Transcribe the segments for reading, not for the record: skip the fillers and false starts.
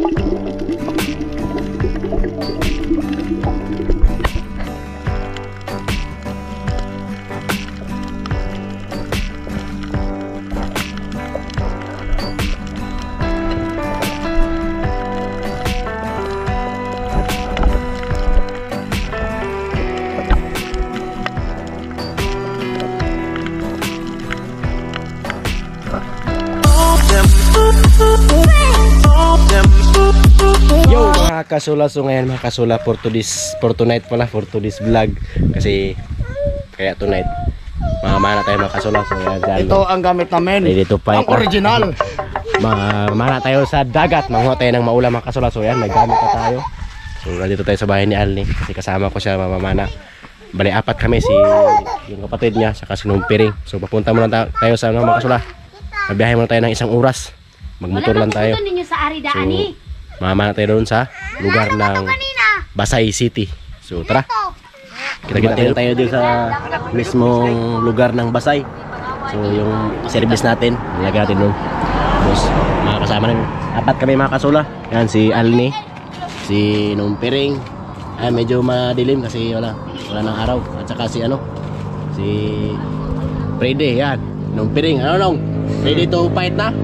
Yo mga kasula, so ngayon mga kasula for tonight vlog kasi kaya tonight mamana tayo mga kasula. So yan, ito ang gamit namin, ang original. Mamana tayo sa dagat, manguha tayo ng maulam mga kasula. So yan, may gamit na tayo. So nandito tayo sa bahay ni Alni kasi kasama ko siya mamamana. Bali apat kami, si yung kapatid niya saka si Numpiring. So papunta muna tayo sa mga kasula. Mabiyahe muna tayo ng 1 oras. Magmotor lang tayo. So mamana tayo doon sa lugar ng Basay City. So tara, kita-kita tayo doon sa mismong lugar ng Basay. So yung service natin, nilagay natin doon. Tapos mga kasama namin, apat kami mga kasula. Yan si Alni, si Numpiring. Ay medyo madilim kasi wala ng araw. At saka si si Freddy. Yan, Numpiring. Nong? Ready to fight na?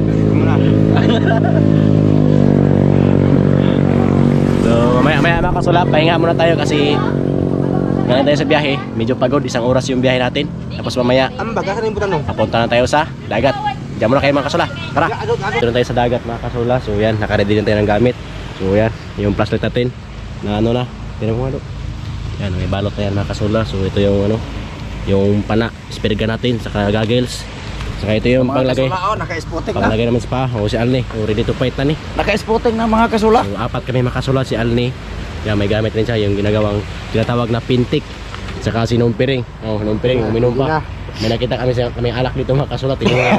So mamaya mga kasula, pahinga muna tayo kasi galing tayo sa biyahe. Medyo pagod, 1 oras yung biyahe natin. Tapos mamaya papunta na tayo sa dagat. Diyan muna kayo mga kasula. Tara, doon tayo sa dagat mga kasula. So yan, nakaready din tayo ng gamit. So yan, yung flashlight natin na na tinan mo yan, may balot na yan mga kasula. So ito yung yung pana, speed gun natin, saka goggles. Saka ito yung panglagay. Panglagay naman sa paa. O si Alni, ready to fight na ni. Naka-spotting na mga kasula. So, apat kami mga kasula, si Alni. Yan, may gamit rin siya, yung ginagawang tinatawag na pintik. Saka si Numpiring. Oh, Numpiring, uminom pa. May nakita kami alak dito mga kasula.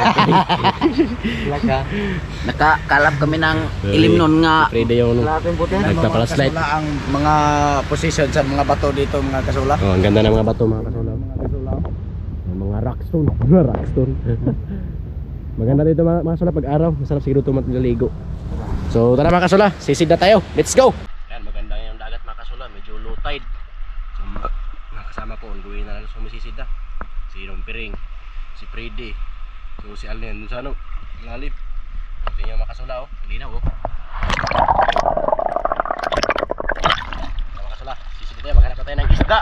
Nakakalap kami ng ilim nun nga. Freddy yung nagpapalaslight. Ang mga position sa mga bato dito mga kasula. Oh, ang ganda ng mga bato mga kasula. Mga rockstone. Maganda dito mga kasula pag araw. Masarap siguro ito matiligo. So tara mga kasula, sisid na tayo. Let's go. Yan, maganda yung dagat mga kasula. Medyo low tide. So mga kasama ko, ongoing na lang sumisisid na. Si Numpiring, si Freddy, so si Alni dun sa lalim. Ito yung mga kasula, linaw mga kasula, sisid na tayo, maghanap na tayo ng isda.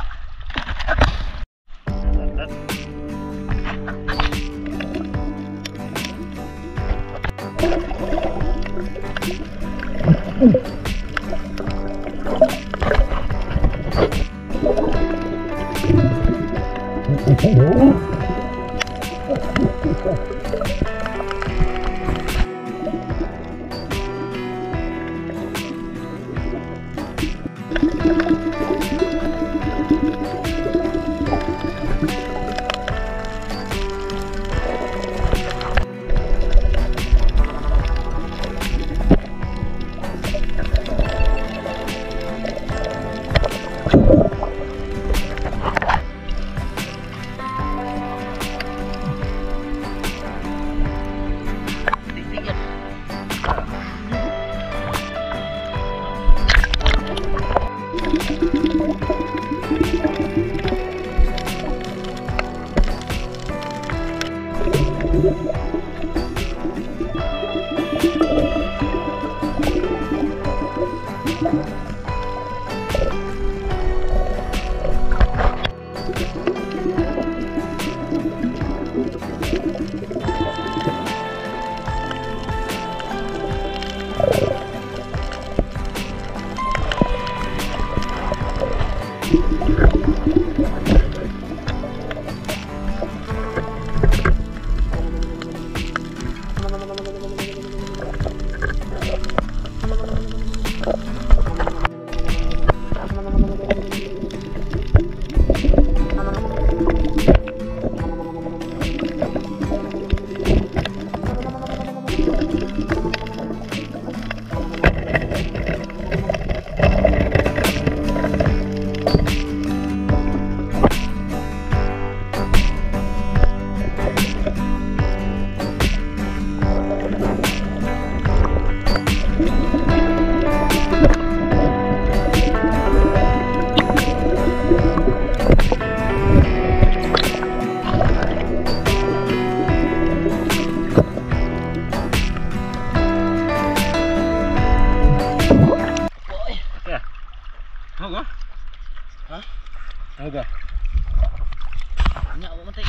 Aga. Nya mo tay.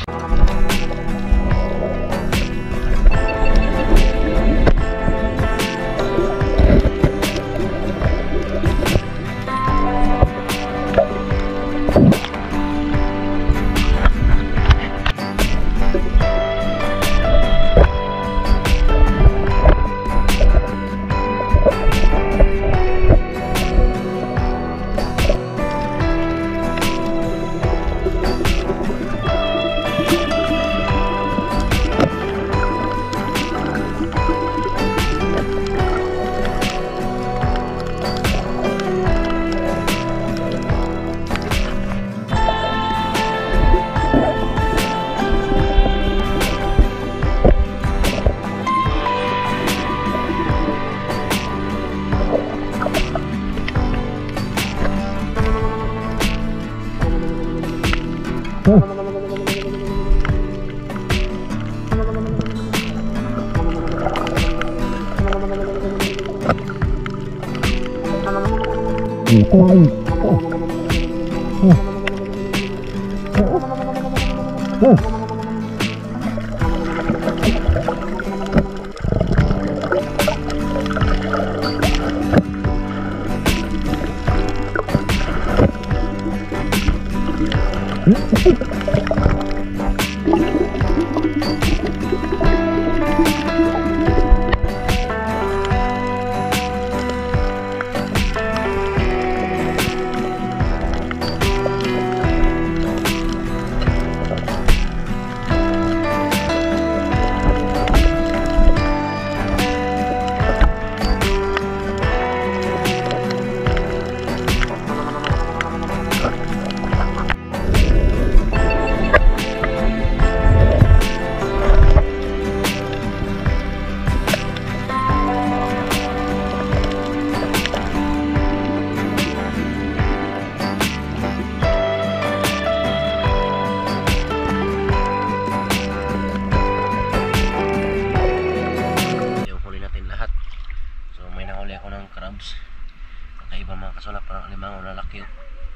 Kakaiba mga kasula, parang alimango na laki yun.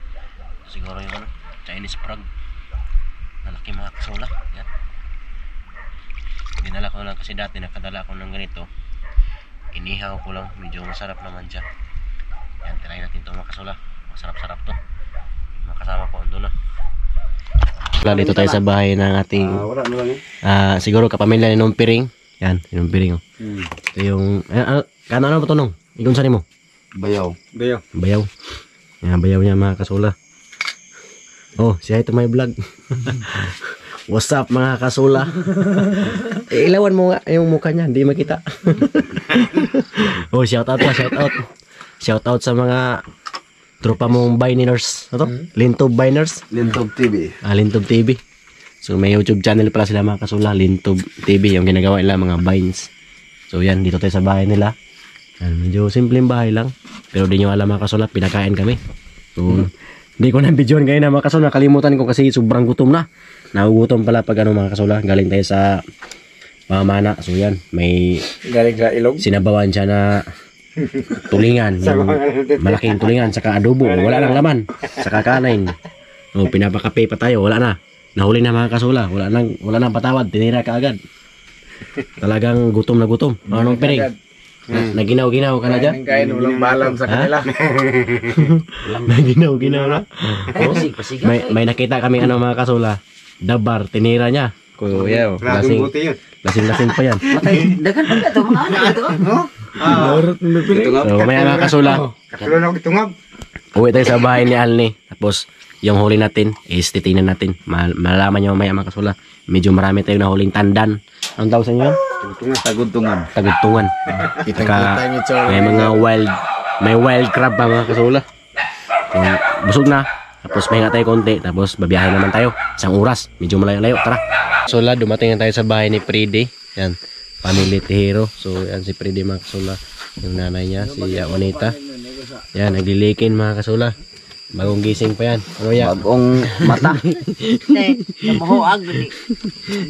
Siguro yung ano, Chinese frog na laki mga kasula. Yan. Dinala ko lang kasi dati nakadala ko ng ganito. Inihaw ko lang, medyo masarap naman siya. Yan, try natin ito mga kasula. Masarap-sarap to. Mga kasama ko ando na. Dito tayo sa bahay ng ating siguro kapamilya ni Nung Piring. Yan, Nung Piring. Ito yung ano ba ito Nung? Ikon saan mo? Bayaw. Bayaw. Yan, bayaw niya mga kasula. Oh, siya ito may vlog. What's up mga kasula? Ilawan mo nga yung mukha niya, hindi makita. Oh, shout out pa, shout out. Shout out sa mga tropa mong Biners. Ano to? Lintob Biners? Lintob TV. Lintob TV. So may YouTube channel pala sila mga kasula, Lintob TV, yung ginagawa nila mga Vines. So yan, dito tayo sa bahay nila. Medyo simpleng bahay lang. Pero di nyo alam mga kasula, pinakain kami. So, hindi ko na videoan ngayon na mga kasula. Nakalimutan ko kasi sobrang gutom na. Nagugutom pala pag ano mga kasula. Galing tayo sa pamana. So yan, may Galing sa ilog. sinabawan siya na tulingan. Yung malaking tulingan, saka adobo. Wala nang laman. Saka kanain. O, pinapakape pa tayo. Wala na. Nahuli na mga kasula. Wala nang patawad. Tinira ka agad. Talagang gutom na gutom. Anong Piring? Naginaw-ginaw ka na dyan? Kain ulang balam sa kanila. Naginaw-ginaw na. May nakita kami ano mga kasula. Dabar, tinira niya. Kuya, lasing pa yan. Dagan pa ito mga ano ito? So may mga kasula. Katulong ako itungab. Uwi tayo sa bahay ni Alni. Tapos yung huli natin is titingnan natin. Malalaman nyo mamaya mga kasula. Medyo marami tayong nahuling tandan. Anong tawag sa inyo? Tagudtungan. Tagudtungan. May wild crab pa mga kasula. So, busog na. Tapos mahinga tayo konti. Tapos babiyahin naman tayo. Isang oras. Medyo malayo-layo. Tara. So dumating na tayo sa bahay ni Pride. Yan. Family Tihero. So yan si Pride mga kasula. Yung nanay niya. Si Juanita. Yan. Naglilikin mga kasula. Bagong gising pa yan. Ano yan? Bagong mata. Mahuag.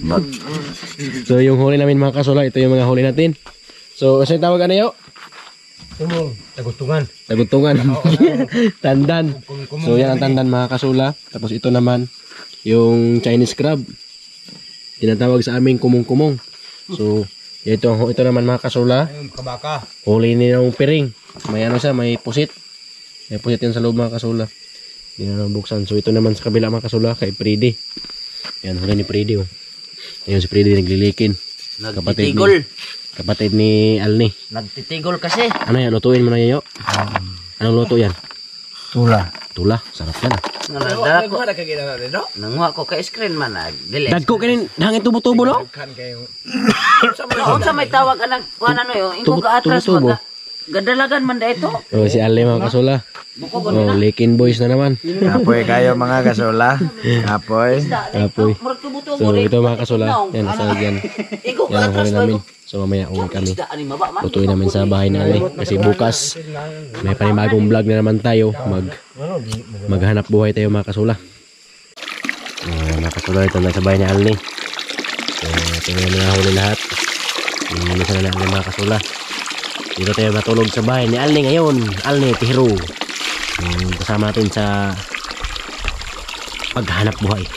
So yung huli namin mga kasula. Ito yung mga huli natin. So kasi tawag ano yun? Tagutungan. Tagutungan. Tandan. So yan ang tandan mga kasula. Tapos ito naman yung Chinese crab. Tinatawag sa aming kumong-kumong. So ito naman mga kasula. Kabaka. Huli ni ng piring. May ano siya, may pusit. May pusit yan sa loob mga kasula. Hindi na buksan. So ito naman sa kabila mga kasula kay Freddy. Yan huli ni Freddy. Oh. Ayun si Freddy naglilikin. Kapatid ni Alni. Nagtitigol kasi. Ano yan? Lutuin mo na yayo. Anong luto yan? Tula. Tula. Sarap yan. Nagdala ko. Nakagina na rin, no? Nanguha ko ka screen man. Dagko kanin hangin tubo-tubo no? Kan kayo. Noon sa may tawag ka ng kuhan ano yun. Ikaw ka atras Tubo-tubo. Gadalagan man da ito. Oh, si Alni mga kasula. Oh, Likin Boys na naman. Kapoy kayo mga kasula. Kapoy. Kapoy. So ito mga kasula. Yan, nasa yan. Ikaw ka Yan ang atras huli ba namin. So mamaya uwi kami. Ani maba man. Lutuin namin sa bahay na Alni. Kasi bukas may panibagong vlog na naman tayo. Maghanap buhay tayo mga kasula. Mga kasula, ito na sa bahay ni Alni. So tingnan namin na huli lahat. Inilisan na namin mga kasula. Dito tayo matulog sa bahay ni Alni ngayon. Alni Tihiro. Kasama natin sa paghanap buhay.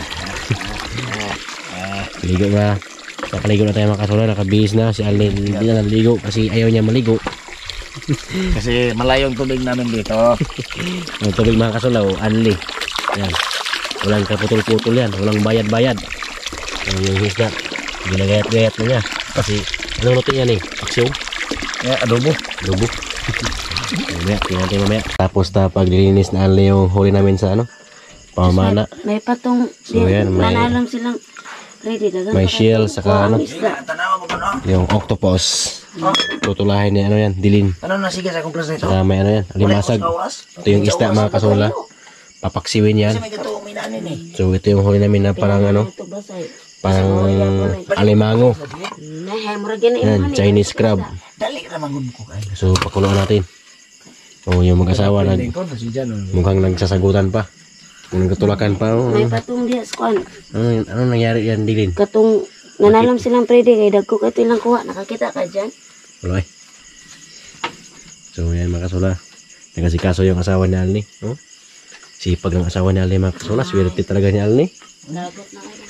Ligo na. Nakaligo na tayo mga kasula. Nakabihis na. Si Alni hindi na naligo kasi ayaw niya maligo. Kasi malayong tubig namin dito. Ang tubig mga kasula, Alni. Yan. Walang kaputol-putol yan. Walang bayad-bayad. Yung hisda. Ginagayat-gayat na niya. Kasi anong luto yan eh? Aksyon? Adobo. Adobo. Mamaya, tingnan natin mamaya. Tapos na paglilinis na Alni yung huli namin sa ano? Pamamana. May patong, So, yan, may- nanalang silang ready. May shell, saka ano? Yung octopus. Tutulahin niya ano yan? Dilin. Ano na sige sa kumplas nito? Saka may ano yan? Alimasag. Ito yung isda mga kasula. Papaksiwin yan. So ito yung huli namin na parang ano? Parang alimango. Yan, Chinese crab. So pakuloan natin. So yung mag-asawa mukhang nagsasagutan pa. Nagtutulakan pa. Oh. May patong diya sa kwan. Ano nangyari yan, Dilin? Katong nanalam silang ready kay dagko ka ito ilang kuha. Nakakita ka dyan. Wala eh. So yan mga kasula. Nagasikaso yung asawa ni Alni. Oh. Sipag ng asawa ni Alni mga kasula. Swerte talaga ni Alni. Dagot na kayo.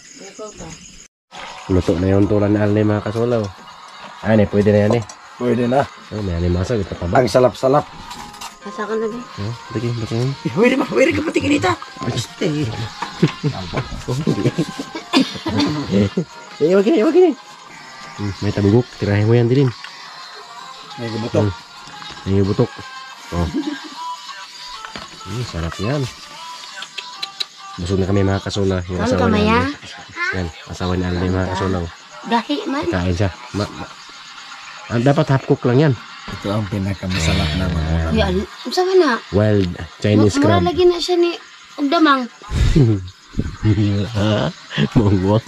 Luto na yung tulan ni Alni mga kasula. Oh. Ano eh, pwede na yan eh. Pwede na. Oh, may animasag. Ito pa ba? Ang salap-salap. Asa ka na ba? Oh, lagi, lagi. Pwede ka patingin ito. Wag gini. May tabugok. Tirahin mo yan, Dilin. May butok. May butok. Oh. Sarap yan. Busog na kami mga kasula. Yung Saan asawa ka, ni Maya? Alni. Yan, asawa ni Alni mga kasula. Oh. Gahi man. Kain siya. Dapat half cook lang yan. Ito ang pinakamasalap na mga. Yan. Saan na? Wild Chinese Mura crab. lagi na siya ni Ugdamang. Mongwang.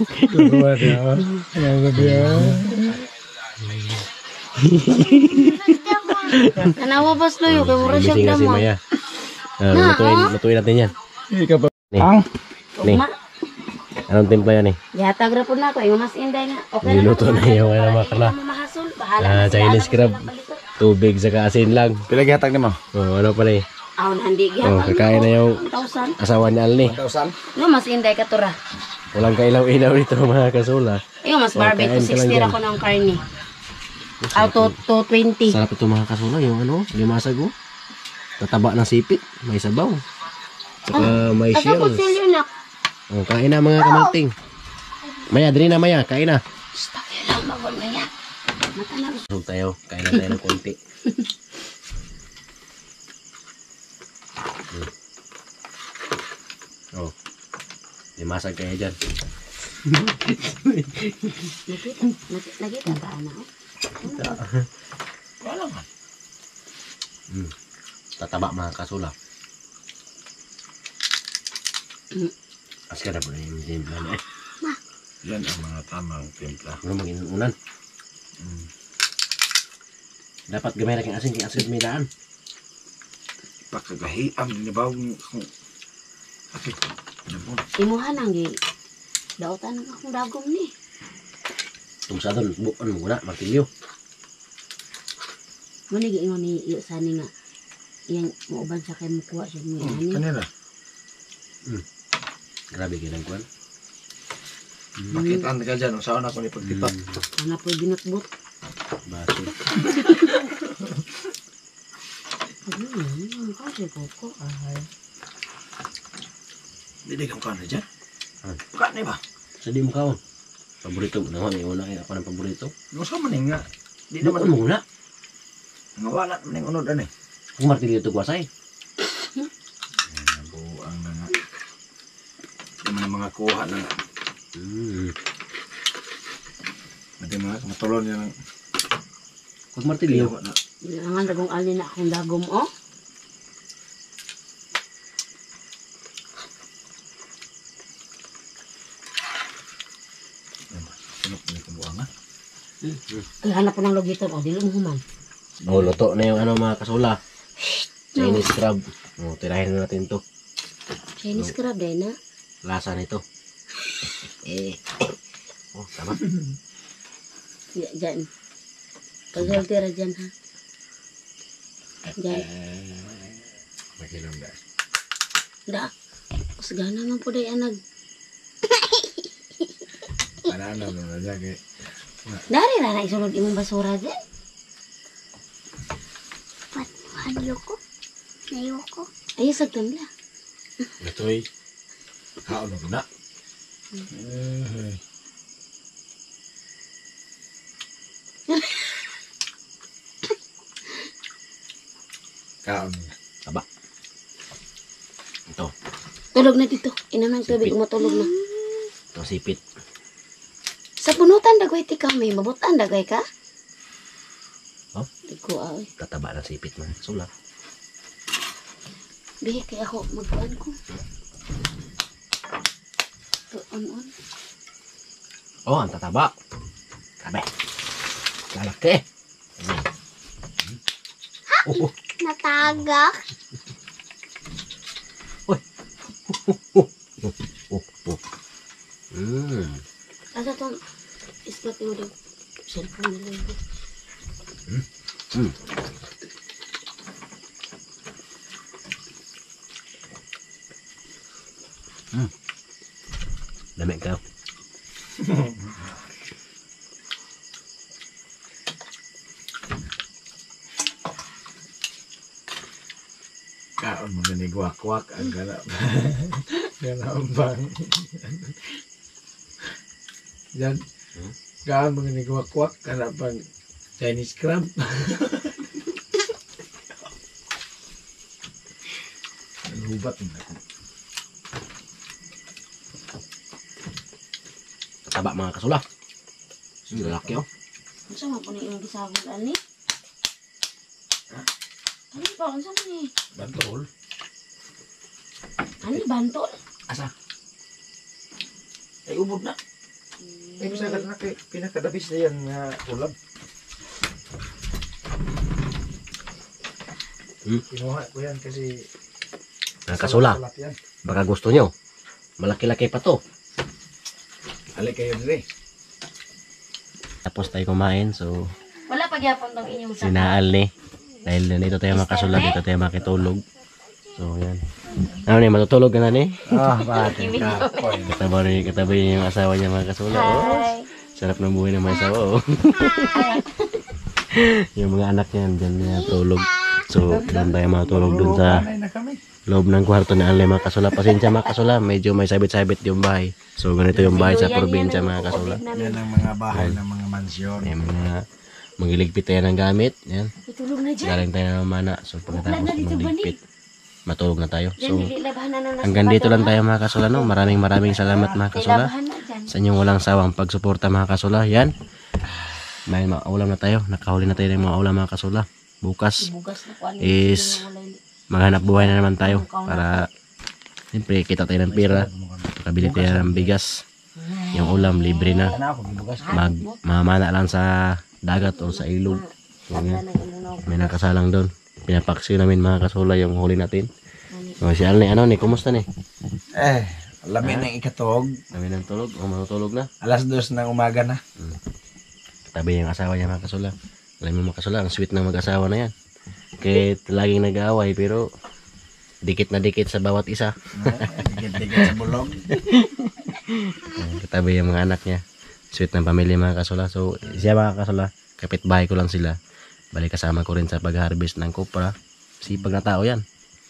Tanawa ba sloyo kay mura siya Gising na si Ugdamang. Maya. Lutuin natin yan. Ni, ni. Ma, Anong timpla yan eh? yatag ra po na ako. Yung mas inday nga. Okay Niluto na yung ano mga kala. Mahasol. Bahala na Chinese crab. Tubig saka asin lang. Pilaghatag ni mo? Oh, ano pala eh. Aw, hindi Oh, gyapon. kakain na yung 1,000. asawa ni Alni. 1,000? No, mas inday ka tura. Walang kailaw-ilaw dito mga kasula. Yung mas barbecue kain ka lang 60 ra dyan. ko ng karne. Aw, to 20. Sarap ito mga kasula. Yung ano, limasag oh. Tataba ng sipit. May sabaw. Saka may Asa ko shells. silyo na. Oh, kain na mga kamanting. Maya, dali na Maya. Kain na. Stop yun lang magod na yan. Mata na. Busog tayo. Kain na tayo ng konti. Oh. Limasag kayo dyan. Nakita ba na? Tataba mga kasula. Askara po na yung timpla na eh. Yan ang mga tamang timpla. Ano mag-inunan? Dapat gamay na kang asin. Kaya asin may daan. Pagkagahiam, nibaw kung... Sakit. Imuhan ang gi. Dautan ng akong dagom ni. Tungsa doon. Bukan mo na. Martilyo. Muna giingon ni iyo sani nga. Iyang mauban sa kay mukuha siya mo ani. Kanina. Grabe ginagkuhan. Makitaan ka dyan. Saan ako ni pagtipak. Ana po binutbut. Baso. Kasi koko ay. Hindi kang kano dyan. Ah. Kano ba? Sa di mo kaon. Paborito mo naman. Iuna kayo ako ng paborito. Gusto mo nga. Di Naman naman. muna. Nga wala naman yung unod ano eh. Kung martilyo ito kuwasay. Nabuang na nga. Yung mga kuha na nga. Mati mga matulon yan. Kung martilyo. Na. Ang dagong alin na akong dagom oh. Sunok na yung buang ha. Kaya hanap po ng logiton oh, dili mo human. Oh, luto na yung ano mga kasula. Chinese crab. Oh, tirahin na natin to. Chinese crab din na. Lasa nito. Oh, tama. Diyan. Paghaltira dyan ha. Dyan. Makilang dahil. Da. Usgana man po day anag. Panana mo na dyan kay. Dari na isunod imong basura dyan. Ayoko. Ayoko. Ay, sagtan la. Ito'y. Kaon mo na. Kaon mo na. Taba. Ito. Tulog na dito. Inam ng tubig, matulog na. Ito sipit. Sa punutan dagway ti ka, may mabutan dagway ka? Oh? Tigo ay. Tataba ng sipit mga kasula. Bihi kay ako magkuhan ko. On. Oh, ang tataba. Kabe. Lalaki. Oh, Natagak. oh. Asa tong ispat mo daw. Cellphone nila yun. Dami ka. Kaon mo na ni guwak-wak. Ang gana. Gana ang bang. Yan. Kaon mo na ni guwak-wak. Gana pang Chinese crab. Ang hubat mo na. Tataba mga kasula. Lalaki oh. Unsa man po ni imong gisabot ani? Ano ba? Unsa man ni? Bantol. Ani bantol? Asa? Ay, ubod na. Ay, bisa ka na kay pinakadabis na yan nga ulam. Kinuha ko yan kasi Mga kasula. salat yan. Baka gusto nyo. Malaki-laki pa to. Halik kayo dire. Tapos tayo kumain. So, Wala pa gyapon tong inyong sinaal ni. Dahil dito tayo makasula. Dito tayo makitulog. So, yan. Ano ni, matutulog ka na ni? Ah, bakit ka? Katabi niya yung asawa niya mga kasula. Oh. Sarap ng buhay ng mga asawa. Oh. Yung mga anak niya, dyan niya tulog. So, doon tayo matulog dun sa Panay na kami. loob ng kwarto ni Ale mga kasula. Pasensya mga kasula, medyo may sabit-sabit yung bahay. So, ganito yung bahay sa probinsya mga kasula. Yan ang mga bahay ng mga mansyon. May mga magiligpit tayo ng gamit. Yan. Itulog na dyan. Galing tayo ng mana. So, pagkatapos magligpit, matulog na tayo. Dyan, So, dili labahan na hanggang dito lang tayo mga kasula. No? Maraming salamat mga kasula. Labahan na dyan. Sa inyong walang sawang pagsuporta mga kasula. Yan. May maulam na tayo. Nakahuli na tayo ng mga ulam mga kasula. Bukas Bugas na kuan. is maghanap buhay na naman tayo para siyempre kita tayo ng pera, makabili tayo ng bigas, yung ulam libre na, mamana lang sa dagat o sa ilog. So, yan. May nakasalang doon, pinapaksi namin mga kasula yung huli natin. So, si Alni, ano ni, kumusta ni? Lamin ng ikatog. Kami ng tulog o matutulog na? Alas 2 ng umaga na. Tabi yung asawa niya mga kasula. Alam mo mga kasula, ang sweet ng mag-asawa na yan. Kahit laging nag-aaway pero dikit na dikit sa bawat isa. Dikit-dikit sa bulog. Katabi yung mga anak niya. Sweet ng pamilya mga kasula. So siya mga kasula, kapitbahay ko lang sila. Balik kasama ko rin sa pag-harvest ng kopra. Sipag na tao yan.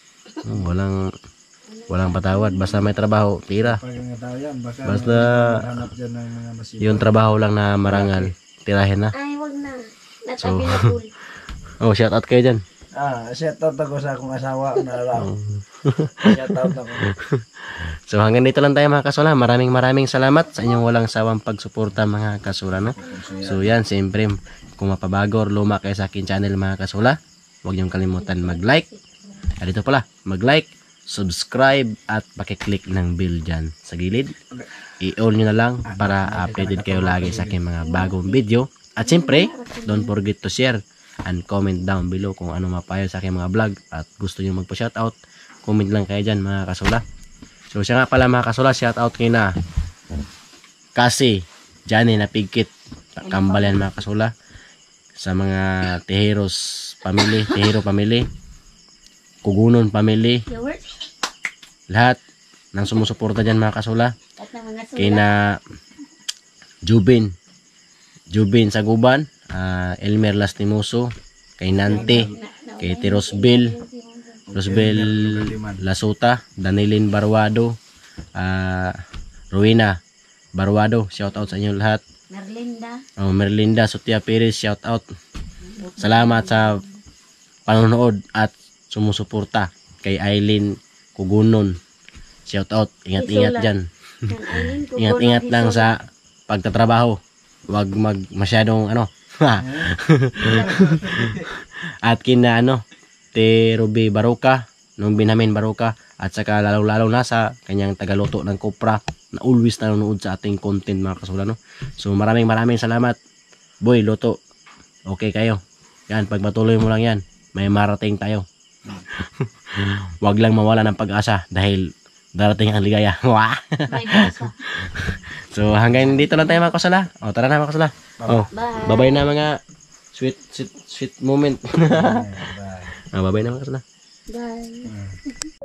Walang patawad. Basta may trabaho, tira. Pag nga tao yan, baka Basta hanap dyan ng mga masipag. yung trabaho lang na marangal, tirahin na. Ay, wag na. So, Natabi na pool. oh, shout out kayo dyan. Shout out ako sa akong asawa na lang. Shout out ako. So hanggang dito lang tayo mga kasula. Maraming salamat sa inyong walang sawang pagsuporta mga kasula. No? So yan, siyempre kung mapabago or luma kayo sa akin channel mga kasula, huwag niyong kalimutan mag-like. At dito pala, mag-like, subscribe at pakiclick ng bell dyan sa gilid. I-all nyo na lang para updated kayo lagi sa aking mga bagong video. At siyempre, don't forget to share and comment down below kung ano mapayo sa aking mga vlog at gusto nyo magpa-shoutout. Comment lang kayo dyan mga kasula. So siya nga pala mga kasula, shoutout kayo na kasi Johnny na pigkit Kambal yan mga kasula. Sa mga Tejeros family, Tejero family, Kugunon family, lahat ng sumusuporta dyan mga kasula. Kay na Jubin Saguban, Elmer Lastimoso, kay Nante, kay Rosbel Lasuta, Danilin Barwado, Ruina Barwado, shout out sa inyo lahat. Merlinda Sotia Perez, shout out. Salamat sa panonood at sumusuporta. Kay Aileen Kugunon, shout out. Ingat-ingat dyan. Ingat-ingat lang sa pagtatrabaho. Wag masyadong at kina Te Ruby Baroka, nung Binamin Baroka, at saka lalo na sa kanyang tagaluto ng kopra na always nanonood sa ating content mga kasula, no? So maraming salamat. Boy, luto. Okay kayo. Yan, pagpatuloy mo lang yan. May marating tayo. Wag lang mawala ng pag-asa dahil darating ang ligaya. So hanggang dito lang tayo mga kasula. O tara na mga kasula. Bye-bye na mga sweet moment. Bye-bye na mga kasula. Bye.